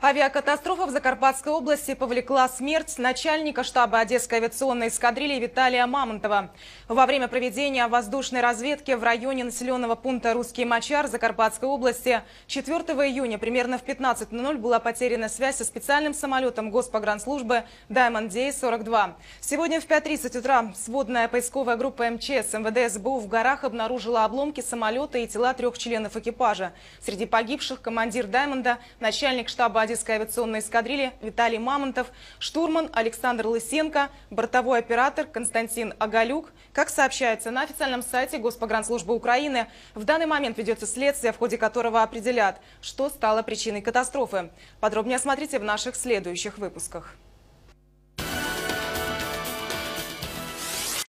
Авиакатастрофа в Закарпатской области повлекла смерть начальника штаба Одесской авиационной эскадрильи Виталия Мамонтова. Во время проведения воздушной разведки в районе населенного пункта Русский Мочар Закарпатской области 4 июня примерно в 15:00 была потеряна связь со специальным самолетом Госпогранслужбы Diamond Day-42. Сегодня в 5:30 утра сводная поисковая группа МЧС МВД СБУ в горах обнаружила обломки самолета и тела 3 членов экипажа. Среди погибших командир Даймонда, начальник штаба Одесской авиационной эскадрильи Виталий Мамонтов, штурман Александр Лысенко, бортовой оператор Константин Оголюк. Как сообщается на официальном сайте Госпогранслужбы Украины, в данный момент ведется следствие, в ходе которого определят, что стало причиной катастрофы. Подробнее смотрите в наших следующих выпусках.